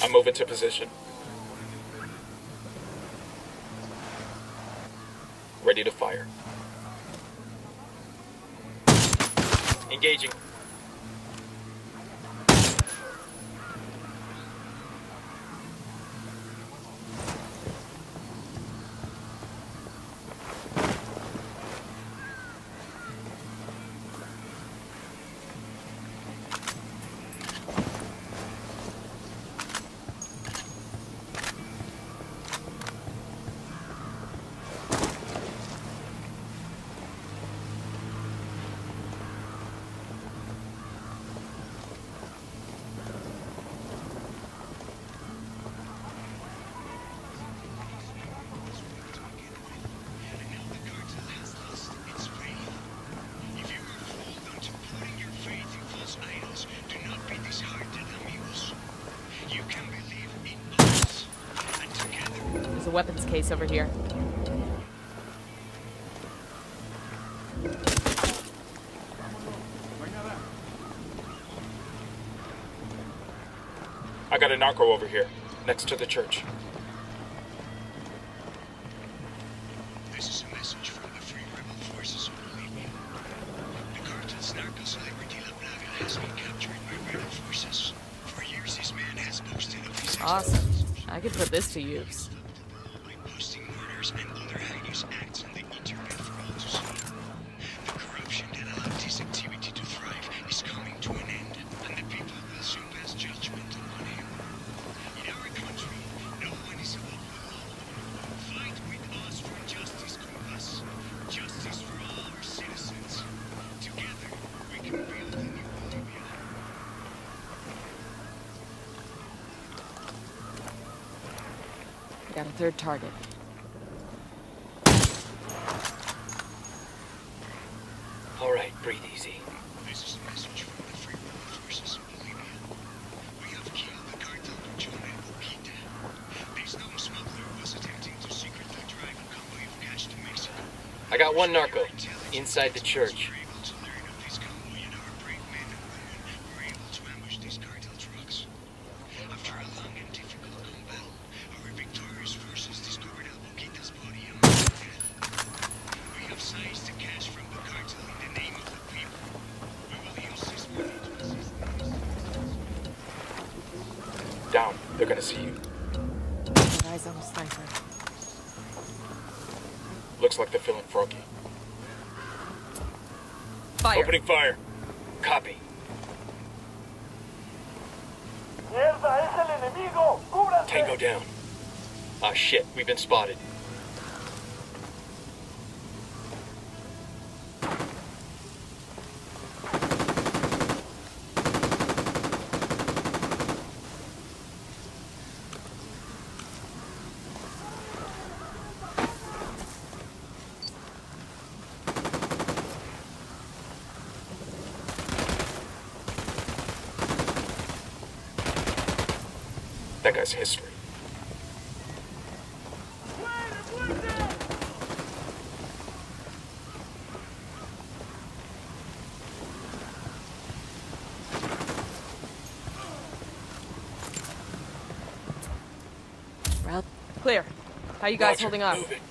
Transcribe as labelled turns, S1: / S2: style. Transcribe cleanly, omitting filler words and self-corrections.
S1: I'm moving to position. Ready to fire. Engaging.
S2: There's a weapons case over here.
S1: I got a narco over here, next to the church.
S3: This is a message from the Free Rebel Forces of Bolivia. The cartel's narco celebrity La Plaga has been captured by rebel forces. For years, this man has boasted of his
S2: Awesome. I could put this to use.
S3: by posting murders and other heinous acts on the internet for all to see. The corruption that allowed this activity to thrive is coming to an end, and the people will soon pass judgment on him. In our country, no one is above the law. Fight with us for justice, Compass. Justice for all our citizens. Together, we can build a new Bolivia.
S2: Got a third target.
S1: All right, breathe easy.
S3: This is a message from the Free Rebel Forces of Bolivia. We have killed the cartel Shaojunnn and Boquita. This known smuggler was attempting to secretly drive a convoy of cash to Mexico.
S1: I got one narco, inside the church.
S3: We were able to learn of this convoy, and our brave men and women were able to ambush these cartel trucks. After a long and difficult combat, our victorious forces discovered El Boquita's body and death. We have seized the cash from the cartel in the name of the people. We will use this money to assist them.
S1: Down. They're gonna see you.
S2: Eyes on a sniper.
S1: Looks like they're feeling froggy.
S2: Fire.
S1: Opening fire. Copy. Tango down. Ah, shit. We've been spotted. That guy's history.
S2: Route clear. How you guys
S1: Roger,
S2: holding up?
S1: move it.